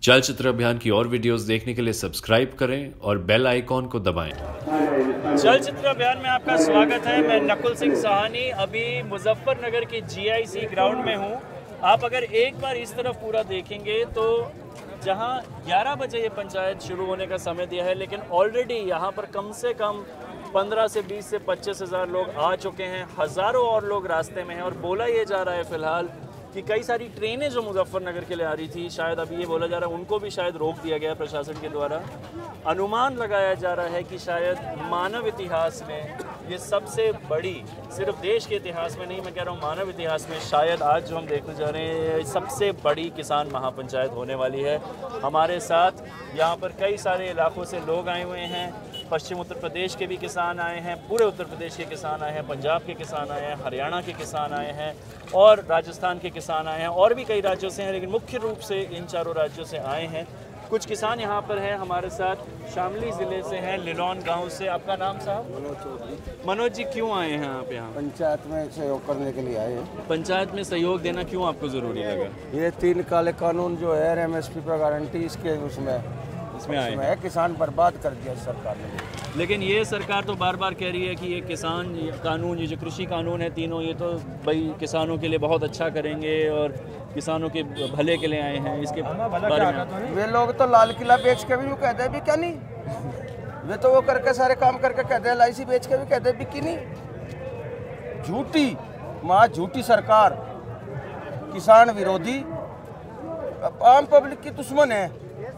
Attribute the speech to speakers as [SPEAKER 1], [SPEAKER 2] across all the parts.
[SPEAKER 1] चलचित्र अभियान की और वीडियोस देखने के लिए सब्सक्राइब करें और बेल आइकॉन को दबाएं।
[SPEAKER 2] चलचित्र अभियान में आपका स्वागत है। मैं नकुल सिंह साहनी अभी मुजफ्फरनगर के GIC ग्राउंड में हूँ। आप अगर एक बार इस तरफ पूरा देखेंगे तो जहाँ 11 बजे ये पंचायत शुरू होने का समय दिया है, लेकिन ऑलरेडी यहाँ पर कम से कम 15 से 20 से 25 हज़ार लोग आ चुके हैं। हज़ारों और लोग रास्ते में हैं और बोला ये जा रहा है फ़िलहाल कि कई सारी ट्रेनें जो मुजफ्फरनगर के लिए आ रही थी, शायद अभी ये बोला जा रहा है उनको भी शायद रोक दिया गया प्रशासन के द्वारा। अनुमान लगाया जा रहा है कि शायद मानव इतिहास में ये सबसे बड़ी, सिर्फ देश के इतिहास में नहीं, मैं कह रहा हूँ मानव इतिहास में शायद आज जो हम देखने जा रहे हैं सबसे बड़ी किसान महापंचायत होने वाली है। हमारे साथ यहाँ पर कई सारे इलाकों से लोग आए हुए हैं। पश्चिम उत्तर प्रदेश के भी किसान आए हैं, पूरे उत्तर प्रदेश के किसान आए हैं, पंजाब के किसान आए हैं, हरियाणा के किसान आए हैं और राजस्थान के किसान आए हैं और भी कई राज्यों से हैं, लेकिन मुख्य रूप से इन चारों राज्यों से आए हैं। कुछ किसान यहाँ पर हैं हमारे साथ, शामली ज़िले से हैं, लिलोन गांव से। आपका नाम साहब?
[SPEAKER 3] मनोज चौधरी।
[SPEAKER 2] मनोज जी, क्यों आए हैं आप यहाँ?
[SPEAKER 3] पंचायत में सहयोग करने के लिए आए हैं।
[SPEAKER 2] पंचायत में सहयोग देना क्यों आपको ज़रूरी लगा?
[SPEAKER 3] ये 3 काले कानून जो है MSP पर गारंटी, इसके उसमें
[SPEAKER 2] आए
[SPEAKER 3] है। किसान बर्बाद कर दिया सरकार ने।
[SPEAKER 2] लेकिन ये सरकार तो बार बार कह रही है कि ये किसान कानून, ये जो कृषि कानून है तीनों, ये तो भाई किसानों के लिए बहुत अच्छा करेंगे और किसानों के भले के लिए आए हैं। इसके बारे में
[SPEAKER 3] वे लोग तो लाल किला बेच के भी वो कहते हैं भी क्या नहीं, वे तो वो करके सारे काम करके कहते हैं LIC बेच के भी कहते हैं भी कि नहीं। झूठी माँ झूठी सरकार, किसान विरोधी, आम पब्लिक की दुश्मन है,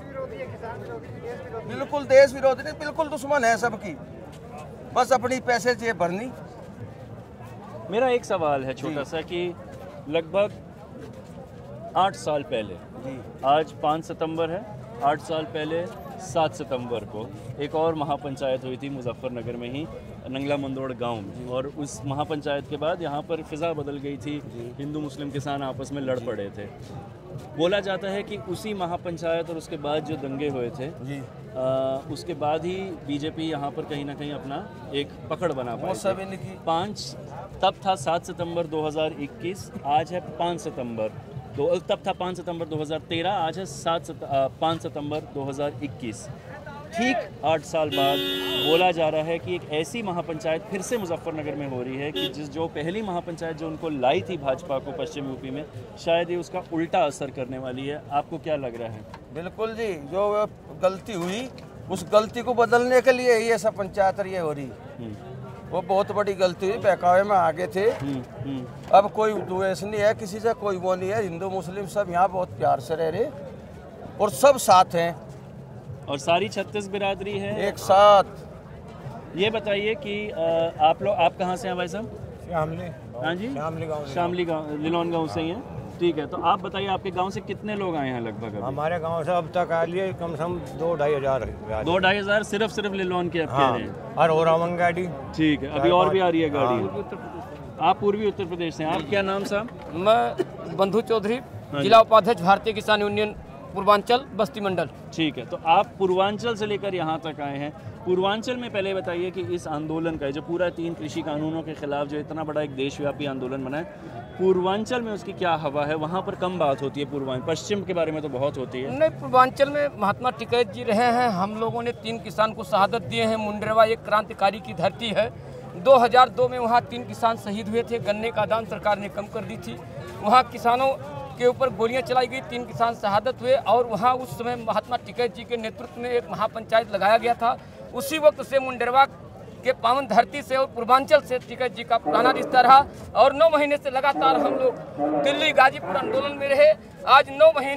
[SPEAKER 3] बिल्कुल देश विरोधी नहीं, बिल्कुल दुश्मन है सबकी, बस अपनी पैसे जेब भरनी।
[SPEAKER 2] मेरा एक सवाल है छोटा सा कि लगभग 8 साल पहले, आज 5 सितंबर है, 8 साल पहले 7 सितंबर को एक और महापंचायत हुई थी मुजफ्फरनगर में ही, नंगला मंदोड़ गांव में, और उस महापंचायत के बाद यहाँ पर फिज़ा बदल गई थी। हिंदू मुस्लिम किसान आपस में लड़ पड़े थे। बोला जाता है कि उसी महापंचायत और उसके बाद जो दंगे हुए थे उसके बाद ही बीजेपी यहाँ पर कहीं ना कहीं अपना एक पकड़ बना पाई। तब था 7 सितंबर 2021, आज है 5 सितंबर। तब था 5 सितंबर 2013, आज है 5 सितंबर 2021। ठीक 8 साल बाद बोला जा रहा है कि एक ऐसी महापंचायत फिर से मुजफ्फरनगर में हो रही है कि जो पहली महापंचायत जो उनको लाई थी भाजपा को पश्चिम यूपी में, शायद ये उसका उल्टा असर करने वाली है। आपको क्या लग रहा है? बिल्कुल जी, जो गलती हुई उस गलती को बदलने के लिए ये सब पंचायत ये हो रही, वो बहुत बड़ी गलती हुई। बहकावे में आगे थे। अब कोई द्वेष नहीं है किसी से, कोई वो नहीं है। हिंदू मुस्लिम सब यहाँ बहुत प्यार से रह रहे और सब साथ हैं और सारी 36 बिरादरी है एक साथ। ये बताइए कि आप कहाँ से हैं भाई साहब?
[SPEAKER 3] शामली।
[SPEAKER 2] हाँ जी, शामली गाँव, लिलोन गाँव से ही हैं। ठीक है, तो आप बताइए आपके गांव से कितने लोग आए हैं लगभग?
[SPEAKER 3] हमारे गांव से अब तक आ लिए कम से कम 2-2.5 हज़ार।
[SPEAKER 2] 2-2.5 हज़ार सिर्फ लिलोन के आपके हैं?
[SPEAKER 3] और हो रहा गाड़ी।
[SPEAKER 2] ठीक है, अभी और भी आ रही है गाड़ी। आप पूर्वी उत्तर प्रदेश से हैं। आप क्या नाम साहब?
[SPEAKER 4] मैं बंधु चौधरी, जिला उपाध्यक्ष भारतीय किसान यूनियन पूर्वांचल बस्ती मंडल। ठीक
[SPEAKER 2] है, तो आप पूर्वांचल से लेकर यहाँ तक आए हैं। पूर्वांचल में पहले बताइए कि इस आंदोलन का, जो पूरा 3 कृषि कानूनों के खिलाफ जो इतना बड़ा एक देशव्यापी आंदोलन बना है, पूर्वांचल में उसकी क्या हवा है? वहाँ पर कम बात होती है, पूर्वांचल, पश्चिम के बारे में तो बहुत होती है।
[SPEAKER 4] नहीं, पूर्वांचल में महात्मा टिकैत जी रहे हैं। हम लोगों ने 3 किसान को शहादत दिए हैं। मुंडेरवा एक क्रांतिकारी की धरती है। 2002 में वहाँ 3 किसान शहीद हुए थे। गन्ने का दाम सरकार ने कम कर दी थी। वहाँ किसानों के ऊपर गोलियां चलाई गई, 3 किसान शहादत हुए और वहाँ उस समय महात्मा टिकैत जी के नेतृत्व में एक महापंचायत लगाया गया था। उसी वक्त से मुंडेरवा के पावन धरती से और पूर्वांचल से टिकैत जी का पुराना रिश्ता रहा और 9 महीने से लगातार हम लोग दिल्ली गाजीपुर आंदोलन में रहे। आज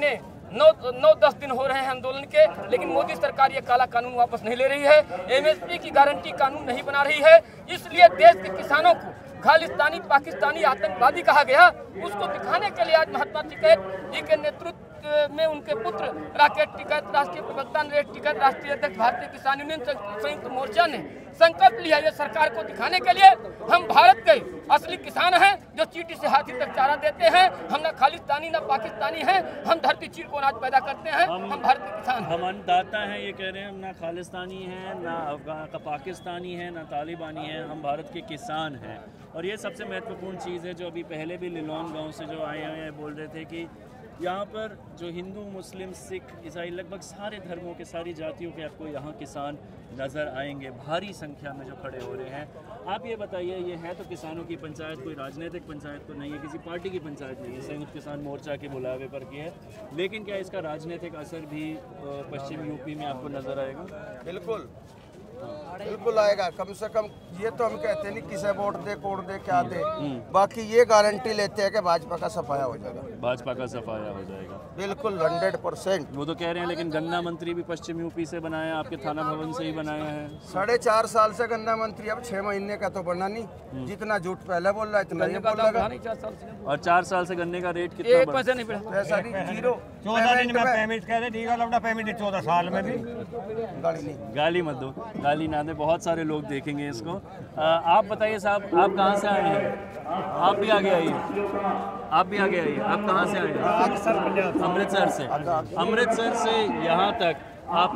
[SPEAKER 4] 9-10 दिन हो रहे हैं आंदोलन के, लेकिन मोदी सरकार ये काला कानून वापस नहीं ले रही है। MSP की गारंटी कानून नहीं बना रही है। इसलिए देश के किसानों को खालिस्तानी पाकिस्तानी आतंकवादी कहा गया, उसको दिखाने के लिए आज महात्मा टिकैत जी के नेतृत्व में उनके पुत्र राकेश टिकैत, राष्ट्रीय प्रवक्ता नरेश टिकैत, राष्ट्रीय अध्यक्ष भारतीय किसान यूनियन संयुक्त मोर्चा ने संकल्प लिया ये सरकार को दिखाने के लिए हम भारत के असली किसान हैं, जो चींटी से हाथी तक चारा देते हैं। हम ना खालिस्तानी ना पाकिस्तानी हैं, हम धरती चीर को अनाज पैदा करते हैं। हम भारतीय किसान,
[SPEAKER 2] हम अन्नदाता हैं, ये कह रहे हैं। हम ना खालिस्तानी हैं, ना पाकिस्तानी हैं, ना तालिबानी हैं, हम भारत के किसान हैं। और ये सबसे महत्वपूर्ण चीज़ है जो अभी पहले भी लिलोन गाँव से जो आए हैं बोल रहे थे कि यहाँ पर जो हिंदू, मुस्लिम, सिख, ईसाई लगभग सारे धर्मों के, सारी जातियों के आपको यहाँ किसान नज़र आएंगे भारी संख्या में जो खड़े हो रहे हैं। आप ये बताइए, ये है तो किसानों की पंचायत, कोई राजनीतिक पंचायत तो नहीं है, किसी पार्टी की पंचायत नहीं है, संयुक्त किसान मोर्चा के बुलावे पर की है, लेकिन क्या इसका राजनीतिक असर भी पश्चिम यूपी में आपको नज़र आएगा?
[SPEAKER 3] बिल्कुल बिल्कुल आएगा। कम से कम ये तो हम कहते नहीं किसे वोट दे, कोड दे, क्या दे, बाकी ये गारंटी लेते हैं कि भाजपा का सफाया हो जाएगा।
[SPEAKER 2] भाजपा का सफाया हो जाएगा,
[SPEAKER 3] बिल्कुल 100%।
[SPEAKER 2] वो तो कह रहे हैं, लेकिन गन्ना मंत्री भी पश्चिम यूपी से बनाया, आपके थाना भवन से ही बनाया है।
[SPEAKER 3] 4.5 साल से गन्ना मंत्री, अब 6 महीने का तो बना नहीं। जितना झूठ पहले बोल रहा है इतना ये बोलेगा।
[SPEAKER 2] और 4 साल से गन्ने का रेट कितना बढ़ा?
[SPEAKER 4] पैसा नहीं बढ़ा,
[SPEAKER 3] पैसा नहीं, जीरो।
[SPEAKER 5] 14 दिन में पेमेंट कह रहे, ठीक है लौटा पेमेंट 14 साल में भी
[SPEAKER 3] गाड़ी नहीं,
[SPEAKER 2] गाली मत दो, गाली ना दे, बहुत सारे लोग देखेंगे इसको। आप बताइए साहब, आप कहाँ से आए हैं? आप भी आगे आइए, आप भी आगे आइए। आप कहाँ से आए हैं? अमृतसर से। अमृतसर से यहाँ तक आप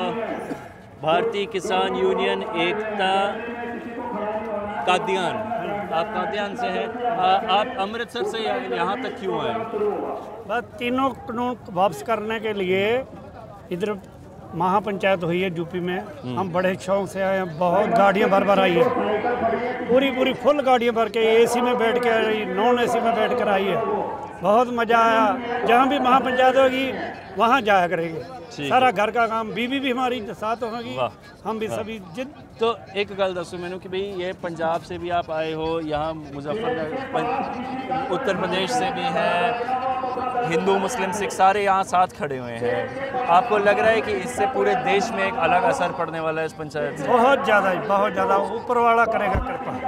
[SPEAKER 2] भारतीय किसान यूनियन एकता कादियान, आप कादियान से हैं। आप अमृतसर से यहाँ तक क्यों आए?
[SPEAKER 6] बस तीनों कानून वापस करने के लिए इधर महापंचायत हुई है यूपी में, हम बड़े शौक से आए हैं। बहुत गाड़ियाँ भर भर आई है, पूरी फुल गाड़ियाँ भर के, एसी में बैठ के आई, नॉन एसी में बैठ कर आई है। बहुत मज़ा आया। जहाँ भी महापंचायत होगी वहाँ जाया करेंगे। सारा घर का काम, बीवी भी हमारी साथ होगी, हम भी सभी जिद।
[SPEAKER 2] तो एक गल दसो मैनू कि भाई ये पंजाब से भी आप आए हो, यहाँ मुजफ्फरनगर, उत्तर प्रदेश से भी है, हिंदू, मुस्लिम, सिख सारे यहाँ साथ खड़े हुए हैं। आपको लग रहा है कि इससे पूरे देश में एक अलग असर पड़ने वाला है इस पंचायत से?
[SPEAKER 6] बहुत ज़्यादा, ऊपर वाला करेगा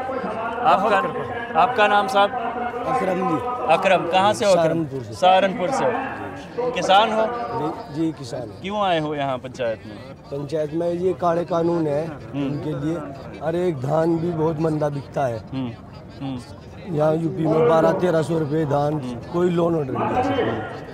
[SPEAKER 6] कृपा।
[SPEAKER 2] आपका नाम साहब?
[SPEAKER 7] अकरम जी।
[SPEAKER 2] अकरम, कहाँ से हो?
[SPEAKER 7] सहारनपुर से।
[SPEAKER 2] सहारनपुर से। किसान हो?
[SPEAKER 7] जी किसान।
[SPEAKER 2] क्यों आए हो यहाँ पंचायत में?
[SPEAKER 7] पंचायत में ये काले कानून है उनके लिए। अरे एक धान भी बहुत मंदा बिकता है यहाँ यूपी में, 1200-1300 रुपये धान, कोई लोन ऑर्डर नहीं।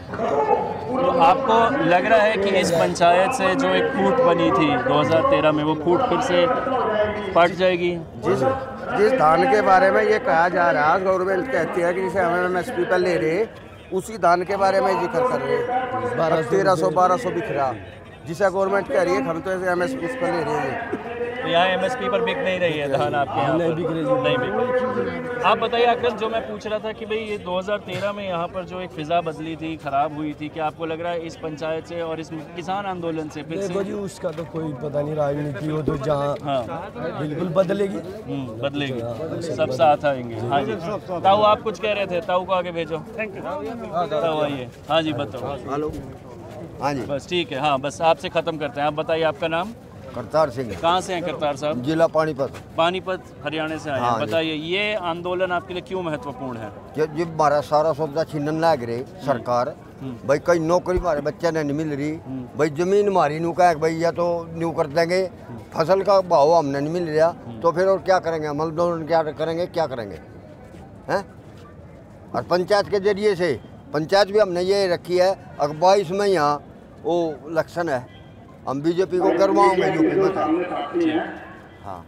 [SPEAKER 2] तो आपको लग रहा है कि इस पंचायत से जो एक फूट बनी थी 2013 में, वो फूट फिर से पट जाएगी?
[SPEAKER 3] जिस धान के बारे में ये कहा जा रहा है, गवर्नमेंट कहती है कि जिसे हमें MSP पर ले रहे, उसी धान के बारे में जिक्र कर रहे हैं। 1300-1200 बिक रहा, जिसे गवर्नमेंट कह रही है हम तो ऐसे MSP पर ले रहे हैं।
[SPEAKER 2] तो यहाँ MSP पर बिक नहीं रही है धान आपके यहाँ?
[SPEAKER 7] नहीं बिक रही,
[SPEAKER 2] नहीं बिक रही। आप बताइए अकरम, जो मैं पूछ रहा था कि भाई ये 2013 में यहाँ पर जो एक फिजा बदली थी, खराब हुई थी, क्या आपको लग रहा है इस पंचायत से और इस किसान आंदोलन से फिर से?
[SPEAKER 7] जी उसका तो कोई पता नहीं, राजनीति हो तो जहाँ बिल्कुल बदलेगी।
[SPEAKER 2] बदलेगी, सब साथ आएंगे। हाँ जी ताऊ, आप कुछ कह रहे थे, ताऊ को आगे भेजो। ताऊ आइए। हाँ जी बताओ।
[SPEAKER 8] हेलो। हाँ जी
[SPEAKER 2] बस ठीक है, हाँ बस आपसे ख़त्म करते हैं। आप बताइए आपका नाम?
[SPEAKER 8] करतार सिंह।
[SPEAKER 2] कहाँ से हैं करतार साहब?
[SPEAKER 8] जिला पानीपत।
[SPEAKER 2] पानीपत हरियाणा से आए हैं।
[SPEAKER 8] हाँ
[SPEAKER 2] बताइए ये आंदोलन आपके लिए क्यों महत्वपूर्ण है?
[SPEAKER 8] जब हमारा सारा सौदा छीनन लग रही सरकार, भाई कई नौकरी हमारे बच्चे ने नहीं मिल रही, भाई जमीन हमारी नू कह भाई या तो न्यू कर देंगे, फसल का भाव हमने नहीं मिल रहा, तो फिर और क्या करेंगे हम आंदोलन, क्या करेंगे हैं? और पंचायत के जरिए से, पंचायत भी हमने ये रखी है, अगर 22 में यहाँ वो इलेक्शन है, हम बीजेपी को करवाओगे यूपी में। हाँ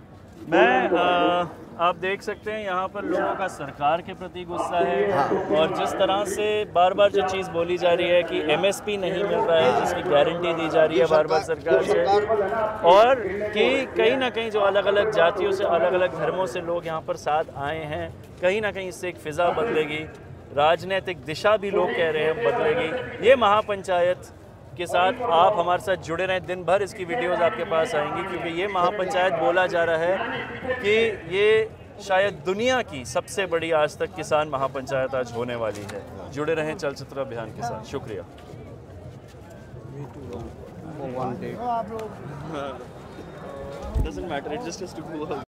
[SPEAKER 2] आप देख सकते हैं यहाँ पर लोगों का सरकार के प्रति गुस्सा है। और जिस तरह से बार बार जो चीज़ बोली जा रही है कि MSP नहीं मिल रहा है, जिसकी गारंटी दी जा रही है बार बार सरकार से, और कि कहीं ना कहीं जो अलग अलग जातियों से, अलग अलग धर्मों से लोग यहाँ पर साथ आए हैं, कहीं ना कहीं इससे एक फ़िज़ा बदलेगी, राजनीतिक दिशा भी लोग कह रहे हैं बदलेगी। ये महापंचायत के साथ आप हमारे साथ जुड़े रहें, दिन भर इसकी वीडियोस आपके पास आएंगी, क्योंकि ये महापंचायत बोला जा रहा है कि ये शायद दुनिया की सबसे बड़ी आज तक किसान महापंचायत आज होने वाली है। जुड़े रहें चलचित्र अभियान के साथ। शुक्रिया। Doesn't matter, it just has to go.